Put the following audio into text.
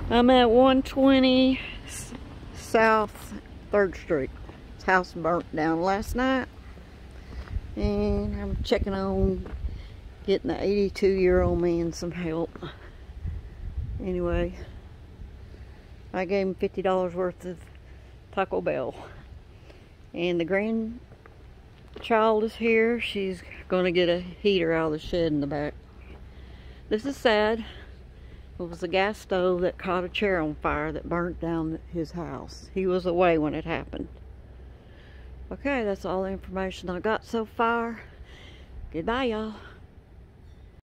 I'm at 120 South 3rd Street. This house burnt down last night. And I'm checking on getting the 82-year-old man some help. Anyway, I gave him $50 worth of Taco Bell. And the grandchild is here. She's going to get a heater out of the shed in the back. This is sad. It was a gas stove that caught a chair on fire that burnt down his house. He was away when it happened. Okay, that's all the information I got so far. Goodbye, y'all.